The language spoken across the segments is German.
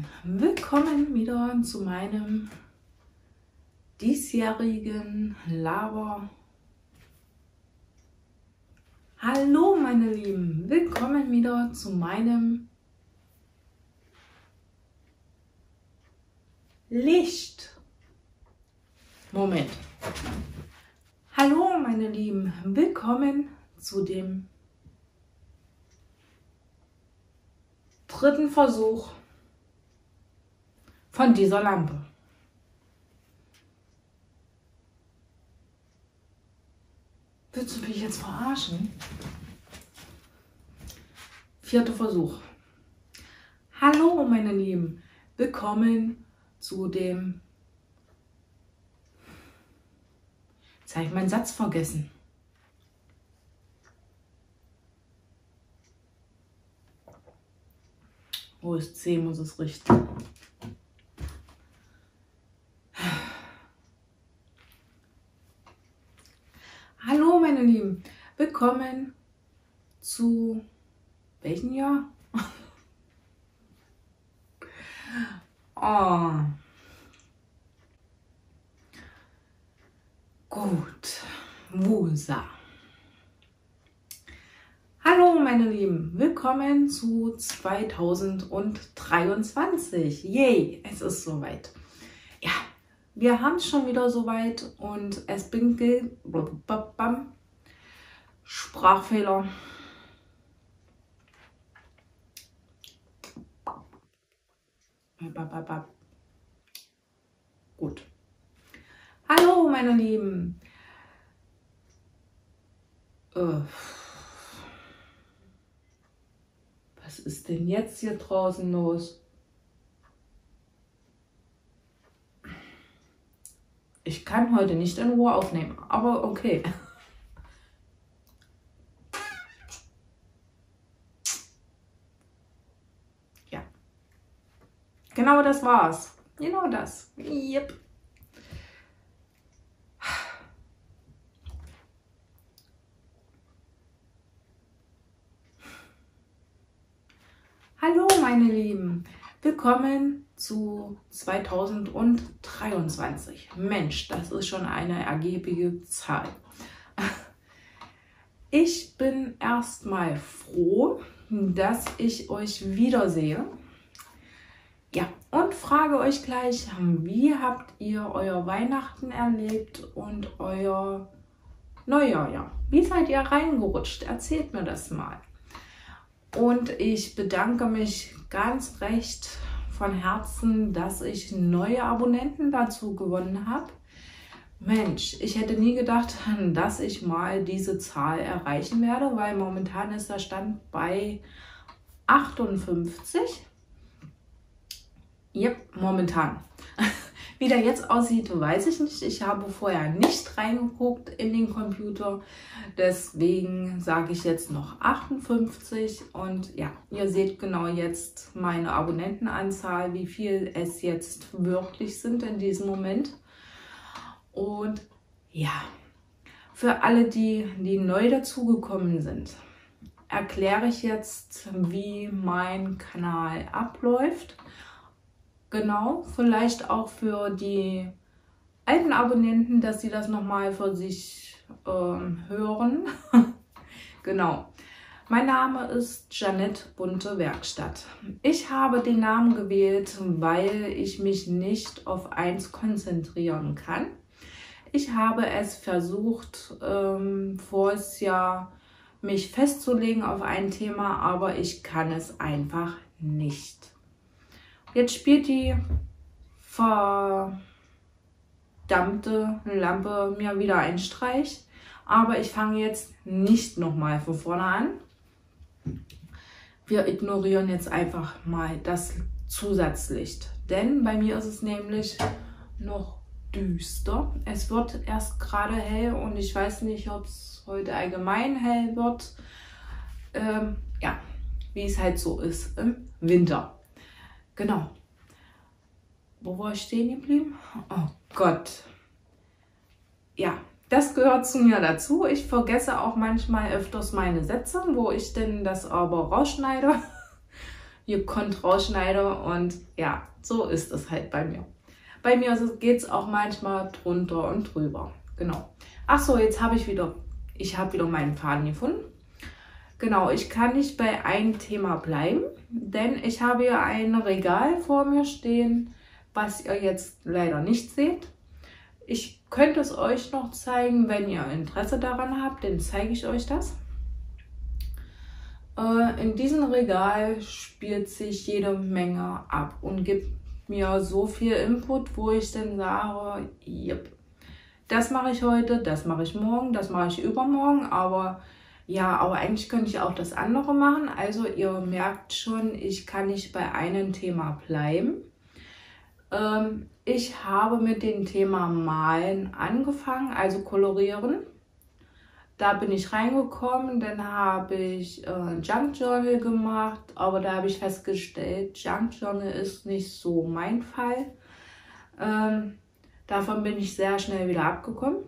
willkommen wieder zu meinem diesjährigen Laber. Hallo meine Lieben, willkommen wieder zu meinem Licht. Moment. Hallo meine Lieben, willkommen zu dem dritten Versuch von dieser Lampe. Willst du mich jetzt verarschen? Vierter Versuch. Hallo meine Lieben, willkommen zu dem... Jetzt habe ich meinen Satz vergessen. Wo ist C, muss es richten. Hallo meine Lieben, willkommen zu welchem Jahr? Oh. Gut, Wusa. Hallo meine Lieben, willkommen zu 2023. Yay, es ist soweit. Ja, wir haben es schon wieder soweit und es bin Sprachfehler. Gut. Hallo meine Lieben. Was ist denn jetzt hier draußen los? Ich kann heute nicht in Ruhe aufnehmen, aber okay. Ja. Genau das war's. Genau das. Yep. Hallo meine Lieben, willkommen zu 2023. Mensch, das ist schon eine ergiebige Zahl. Ich bin erstmal froh, dass ich euch wiedersehe. Ja, und frage euch gleich, wie habt ihr euer Weihnachten erlebt und euer Neujahr? Ja, wie seid ihr reingerutscht? Erzählt mir das mal. Und ich bedanke mich ganz recht von Herzen, dass ich neue Abonnenten dazu gewonnen habe. Mensch, ich hätte nie gedacht, dass ich mal diese Zahl erreichen werde, weil momentan ist der Stand bei 58. Yep, momentan. Wie der jetzt aussieht, weiß ich nicht. Ich habe vorher nicht reingeguckt in den Computer. Deswegen sage ich jetzt noch 58. Und ja, ihr seht genau jetzt meine Abonnentenanzahl, wie viel es jetzt wirklich sind in diesem Moment. Und ja, für alle, die neu dazugekommen sind, erkläre ich jetzt, wie mein Kanal abläuft. Genau, vielleicht auch für die alten Abonnenten, dass sie das nochmal für sich hören. Genau. Mein Name ist Jeanette Bunte Werkstatt. Ich habe den Namen gewählt, weil ich mich nicht auf eins konzentrieren kann. Ich habe es versucht, voriges Jahr mich festzulegen auf ein Thema, aber ich kann es einfach nicht. Jetzt spielt die verdammte Lampe mir wieder einen Streich, aber ich fange jetzt nicht nochmal von vorne an. Wir ignorieren jetzt einfach mal das Zusatzlicht, denn bei mir ist es nämlich noch düster. Es wird erst gerade hell und ich weiß nicht, ob es heute allgemein hell wird. Ja, wie es halt so ist im Winter. Genau. Wo war ich stehen geblieben? Oh Gott. Ja, das gehört zu mir dazu. Ich vergesse auch manchmal öfters meine Sätze, wo ich denn das aber rausschneide. gekonnt rausschneide und ja, so ist es halt bei mir. Bei mir geht es auch manchmal drunter und drüber. Genau. Ach so, jetzt habe ich wieder meinen Faden gefunden. Genau, ich kann nicht bei einem Thema bleiben, denn ich habe hier ein Regal vor mir stehen, was ihr jetzt leider nicht seht. Ich könnte es euch noch zeigen, wenn ihr Interesse daran habt, dann zeige ich euch das. In diesem Regal spielt sich jede Menge ab und gibt mir so viel Input, wo ich dann sage, yep, das mache ich heute, das mache ich morgen, das mache ich übermorgen, aber ja, aber eigentlich könnte ich auch das andere machen. Also ihr merkt schon, ich kann nicht bei einem Thema bleiben. Ich habe mit dem Thema Malen angefangen, also kolorieren. Da bin ich reingekommen, dann habe ich Junk Journal gemacht, aber da habe ich festgestellt, Junk Journal ist nicht so mein Fall. Davon bin ich sehr schnell wieder abgekommen.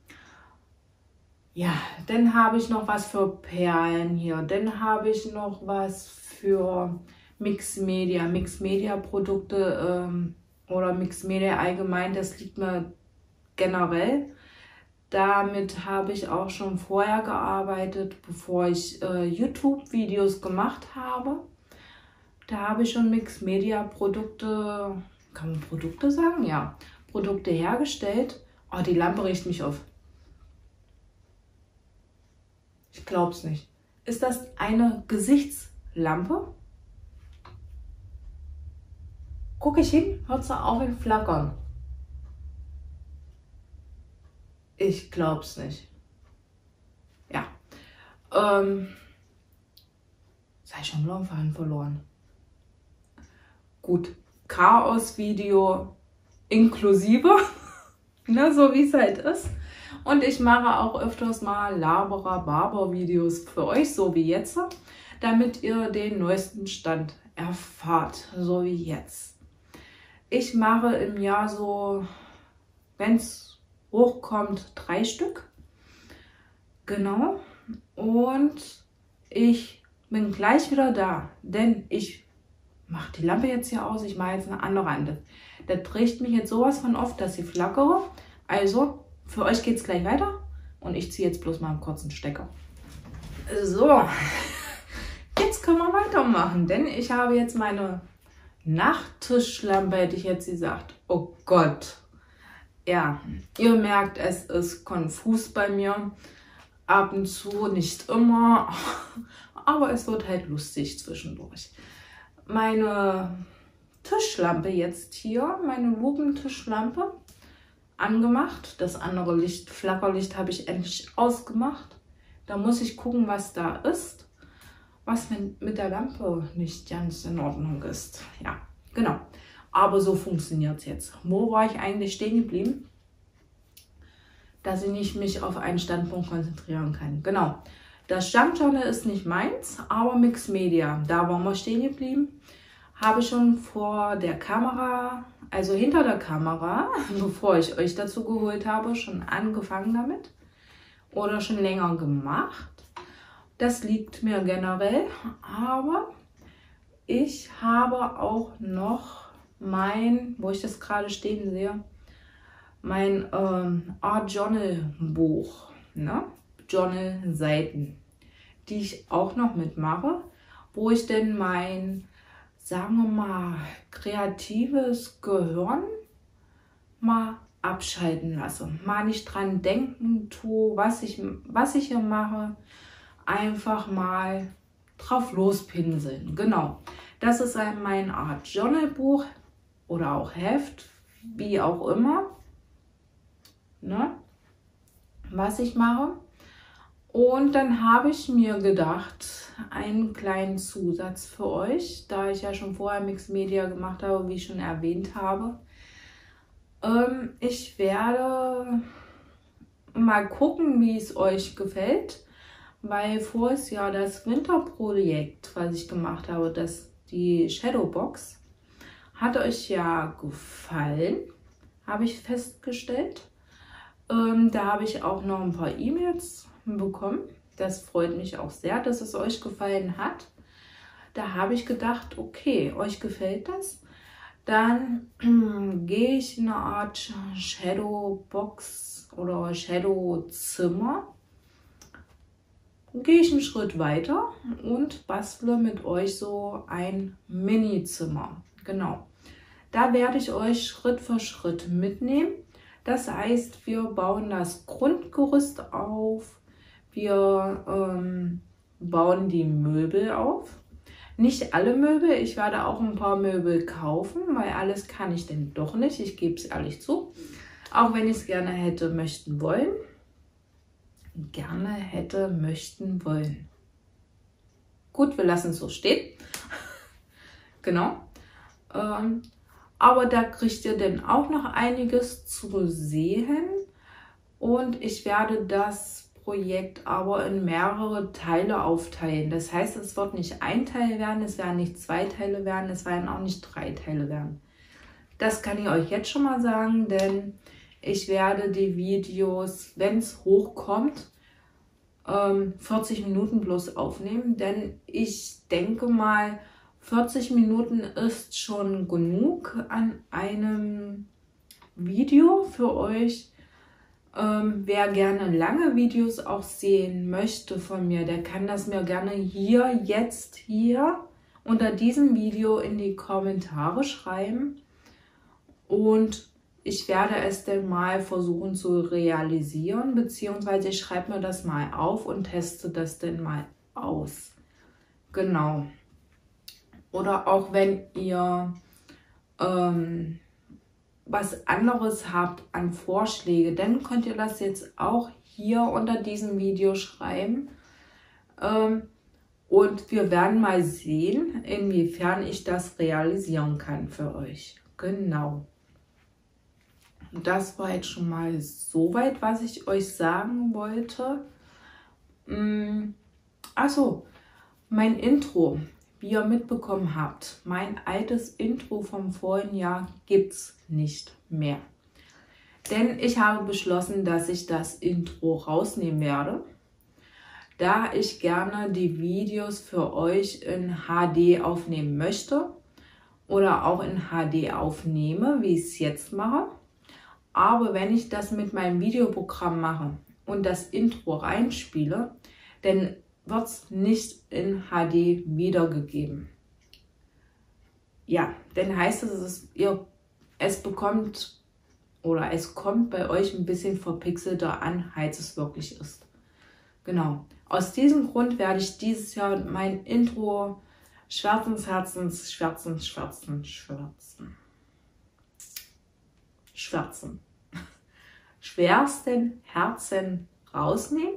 Ja, dann habe ich noch was für Perlen hier, dann habe ich noch was für Mixed Media Produkte oder Mixed Media allgemein, das liegt mir generell. Damit habe ich auch schon vorher gearbeitet, bevor ich YouTube-Videos gemacht habe. Da habe ich schon Mixed Media Produkte, kann man Produkte sagen? Ja, Produkte hergestellt. Oh, die Lampe riecht mich auf. Ich glaube es nicht. Ist das eine Gesichtslampe? Gucke ich hin, hört sie auf in Flackern. Ich glaube es nicht. Ja. Jetzt habe ich schon wieder einen Faden verloren. Gut. Chaos-Video inklusive, ne, so wie es halt ist. Und ich mache auch öfters mal Laberer-Barber-Videos für euch, so wie jetzt, damit ihr den neuesten Stand erfahrt, so wie jetzt. Ich mache im Jahr so, wenn es hochkommt, 3 Stück. Genau. Und ich bin gleich wieder da, denn ich mache die Lampe jetzt hier aus. Ich mache jetzt eine andere an. Das riecht mich jetzt sowas von oft, dass ich flackere. Also, für euch geht es gleich weiter. Und ich ziehe jetzt bloß mal einen kurzen Stecker. So, jetzt können wir weitermachen, denn ich habe jetzt meine Nachttischlampe, hätte ich jetzt gesagt. Oh Gott. Ja, ihr merkt, es ist konfus bei mir. Ab und zu, nicht immer, aber es wird halt lustig zwischendurch. Meine Tischlampe jetzt hier, meine Lugentischlampe, angemacht. Das andere Licht, Flackerlicht, habe ich endlich ausgemacht. Da muss ich gucken, was da ist, was mit der Lampe nicht ganz in Ordnung ist. Ja, genau. Aber so funktioniert es jetzt. Wo war ich eigentlich stehen geblieben? Dass ich mich auf einen Standpunkt konzentrieren kann. Genau. Das Junk Journal ist nicht meins, aber Mixed Media. Da waren wir stehen geblieben. Habe ich schon vor der Kamera, also hinter der Kamera, bevor ich euch dazu geholt habe, schon angefangen damit. Oder schon länger gemacht. Das liegt mir generell. Aber ich habe auch noch wo ich das gerade stehen sehe, mein Art Journal Buch, ne? Journal Seiten, die ich auch noch mitmache, wo ich denn mein, sagen wir mal, kreatives Gehirn mal abschalten lasse, mal nicht dran denken tue, was ich hier mache, einfach mal drauf lospinseln. Genau, das ist mein Art Journal Buch oder auch Heft, wie auch immer, ne, was ich mache. Und dann habe ich mir gedacht, einen kleinen Zusatz für euch, da ich ja schon vorher Mixed Media gemacht habe, wie ich schon erwähnt habe. Ich werde mal gucken, wie es euch gefällt, weil voriges Jahr das Winterprojekt, was ich gemacht habe, die Shadowbox, hat euch ja gefallen, habe ich festgestellt. Da habe ich auch noch ein paar E-Mails bekommen. Das freut mich auch sehr, dass es euch gefallen hat. Da habe ich gedacht, okay, euch gefällt das? Dann gehe ich in eine Art Shadowbox oder Shadowzimmer. Gehe ich einen Schritt weiter und bastle mit euch so ein Mini-Zimmer. Genau. Da werde ich euch Schritt für Schritt mitnehmen. Das heißt, wir bauen das Grundgerüst auf. Wir bauen die Möbel auf. Nicht alle Möbel, ich werde auch ein paar Möbel kaufen, weil alles kann ich denn doch nicht. Ich gebe es ehrlich zu. Auch wenn ich es gerne hätte, möchten, wollen. Gerne hätte, möchten, wollen. Gut, wir lassen es so stehen. Genau. Aber da kriegt ihr dann auch noch einiges zu sehen. Und ich werde das Projekt aber in mehrere Teile aufteilen. Das heißt, es wird nicht ein Teil werden, es werden nicht 2 Teile werden, es werden auch nicht 3 Teile werden. Das kann ich euch jetzt schon mal sagen, denn ich werde die Videos, wenn es hochkommt, 40 Minuten bloß aufnehmen, denn ich denke mal, 40 Minuten ist schon genug an einem Video für euch. Wer gerne lange Videos auch sehen möchte von mir, der kann das mir gerne jetzt hier unter diesem Video in die Kommentare schreiben. Und ich werde es dann mal versuchen zu realisieren, beziehungsweise ich schreibe mir das mal auf und teste das dann mal aus. Genau. Oder auch wenn ihr was anderes habt an Vorschläge, dann könnt ihr das jetzt auch hier unter diesem Video schreiben. Und wir werden mal sehen, inwiefern ich das realisieren kann für euch. Genau. Das war jetzt schon mal soweit, was ich euch sagen wollte. Achso, mein Intro. Wie ihr mitbekommen habt, mein altes Intro vom vorigen Jahr gibt es nicht mehr. Denn ich habe beschlossen, dass ich das Intro rausnehmen werde, da ich gerne die Videos für euch in HD aufnehmen möchte oder auch in HD aufnehme, wie ich es jetzt mache. Aber wenn ich das mit meinem Videoprogramm mache und das Intro reinspiele, dann wird es nicht in HD wiedergegeben. Ja, dann heißt es bekommt oder es kommt bei euch ein bisschen verpixelter an, als es wirklich ist. Genau. Aus diesem Grund werde ich dieses Jahr mein Intro schwersten Herzen rausnehmen.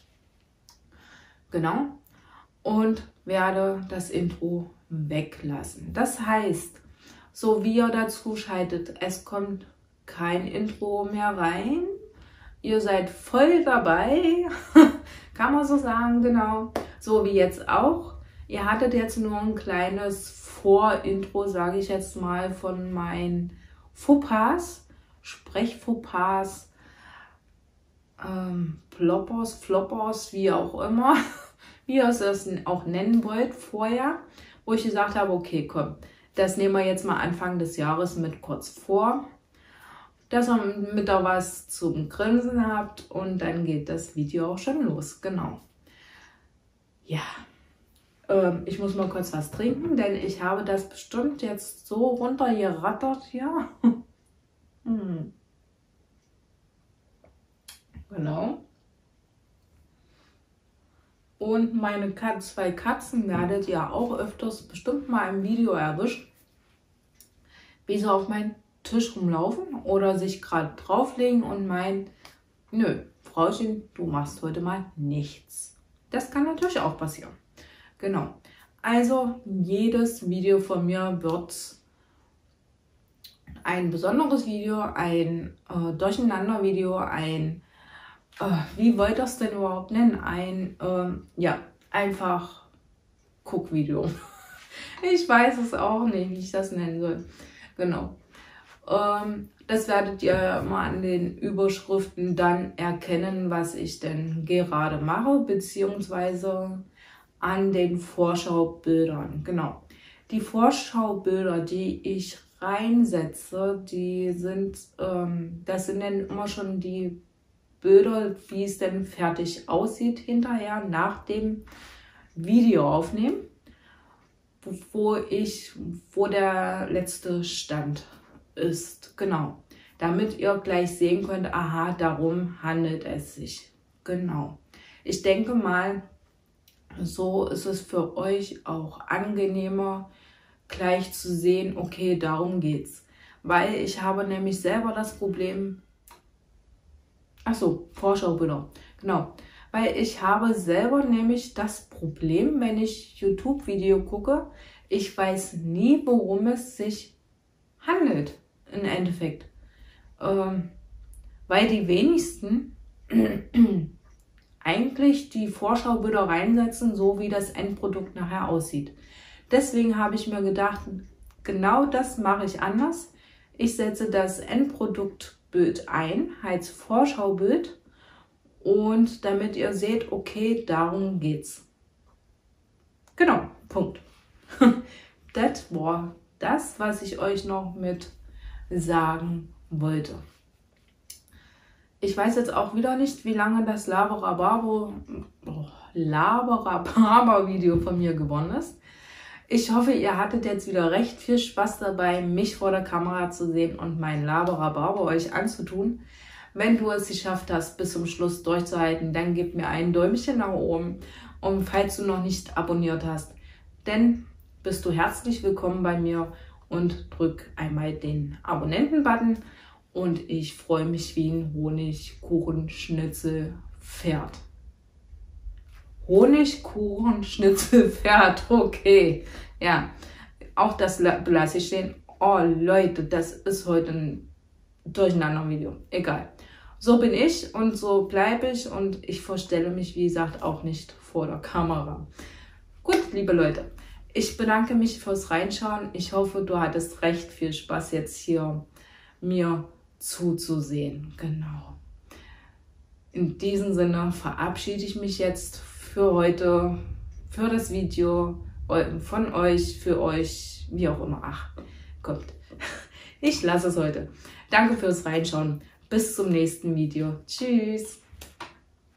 Genau. Und werde das Intro weglassen. Das heißt, so wie ihr dazu schaltet, es kommt kein Intro mehr rein. Ihr seid voll dabei, kann man so sagen, genau. So wie jetzt auch. Ihr hattet jetzt nur ein kleines Vorintro, sage ich jetzt mal, von meinen Fauxpas, Sprechfauxpas, Ploppers, Floppers, wie auch immer, wie ihr es auch nennen wollt vorher, wo ich gesagt habe, okay, komm, das nehmen wir jetzt mal Anfang des Jahres mit kurz vor, dass ihr mit da was zum Grinsen habt und dann geht das Video auch schon los, genau. Ja, ich muss mal kurz was trinken, denn ich habe das bestimmt jetzt so runtergerattert hier. Genau. Und meine 2 Katzen werdet ihr auch öfters bestimmt mal im Video erwischen, wie sie auf meinen Tisch rumlaufen oder sich gerade drauflegen und meinen, nö, Frauchen, du machst heute mal nichts. Das kann natürlich auch passieren. Genau. Also jedes Video von mir wird ein besonderes Video, ein Durcheinander-Video, ein wie wollt ihr es denn überhaupt nennen? Ja, einfach Guckvideo. Ich weiß es auch nicht, wie ich das nennen soll. Genau. Das werdet ihr mal an den Überschriften dann erkennen, was ich denn gerade mache, beziehungsweise an den Vorschaubildern. Genau. Die Vorschaubilder, die ich reinsetze, das sind dann immer schon die Bilder, wie es denn fertig aussieht hinterher nach dem Video aufnehmen, wo der letzte Stand ist. Genau. Damit ihr gleich sehen könnt, aha, darum handelt es sich. Genau. Ich denke mal, so ist es für euch auch angenehmer, gleich zu sehen, okay, darum geht's. Weil ich habe nämlich selber das Problem, Vorschaubilder, genau. Weil ich habe selber nämlich das Problem, wenn ich YouTube-Video gucke, ich weiß nie, worum es sich handelt, im Endeffekt. Weil die wenigsten eigentlich die Vorschaubilder reinsetzen, so wie das Endprodukt nachher aussieht. Deswegen habe ich mir gedacht, genau das mache ich anders. Ich setze das Endproduktbild ein, als Vorschaubild, und damit ihr seht, okay, darum geht's. Genau, Punkt. Das war das, was ich euch noch mit sagen wollte. Ich weiß jetzt auch wieder nicht, wie lange das Laberababer-Video von mir gewonnen ist. Ich hoffe, ihr hattet jetzt wieder recht viel Spaß dabei, mich vor der Kamera zu sehen und mein Laberababer euch anzutun. Wenn du es geschafft hast, bis zum Schluss durchzuhalten, dann gib mir ein Däumchen nach oben. Und falls du noch nicht abonniert hast, dann bist du herzlich willkommen bei mir und drück einmal den Abonnenten-Button. Und ich freue mich wie ein Honigkuchenschnitzelpferd. Honigkuchenschnitzelpferd, okay. Ja, auch das belasse ich stehen. Oh Leute, das ist heute ein Durcheinander-Video. Egal. So bin ich und so bleibe ich und ich verstelle mich, wie gesagt, auch nicht vor der Kamera. Gut, liebe Leute, ich bedanke mich fürs Reinschauen. Ich hoffe, du hattest recht viel Spaß jetzt hier mir zuzusehen. Genau. In diesem Sinne verabschiede ich mich jetzt für heute, für das Video, von euch, für euch, wie auch immer. Ach, kommt. Ich lasse es heute. Danke fürs Reinschauen. Bis zum nächsten Video. Tschüss.